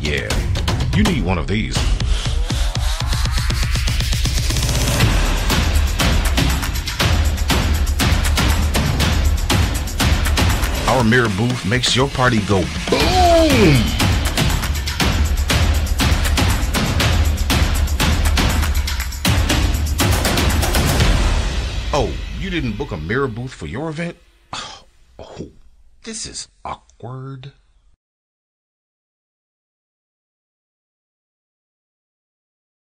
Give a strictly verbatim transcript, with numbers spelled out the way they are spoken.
Yeah, you need one of these. Our mirror booth makes your party go boom! Oh, you didn't book a mirror booth for your event? Oh, this is awkward.